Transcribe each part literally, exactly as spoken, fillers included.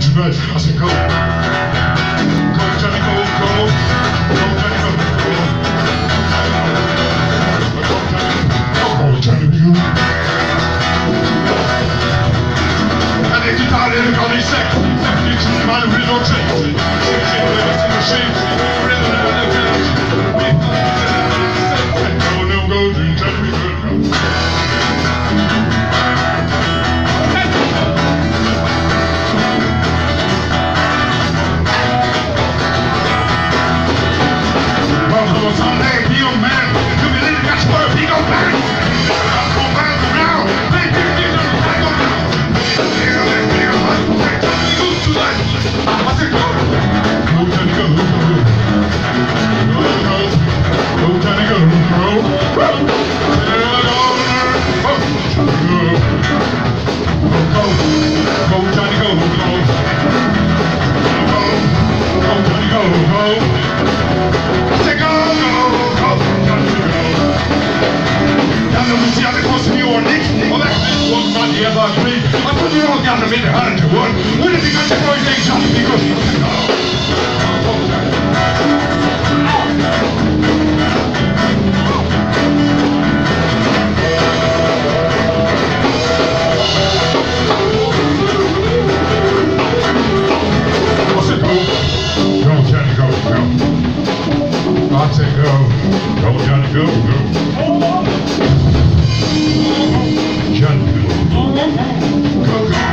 too much. I said, go. Go, Johnny, go, go. Go, Johnny, go, go. Go, Johnny, go. And they keep out in the comedy section. You can find a real trick. I put you all down to make the hundred to one. What if you got your boys ain't something because I said go. Go, Johnny, go, go. I said go. Go, Johnny, go, go. Johnny, go. Go, go.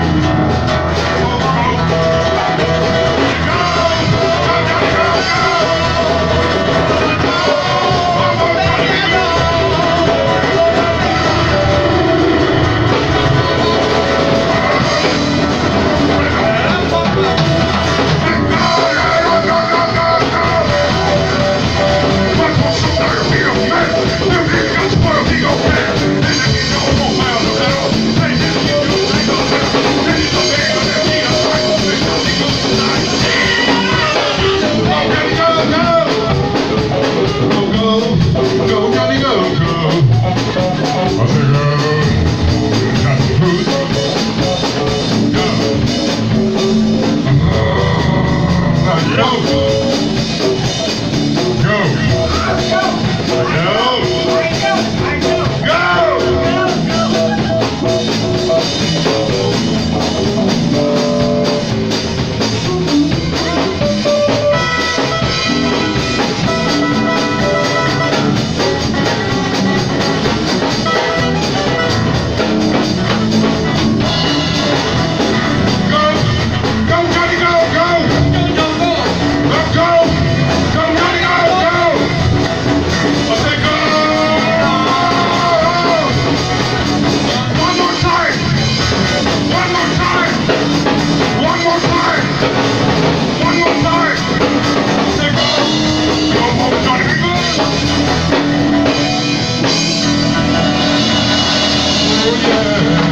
Yeah.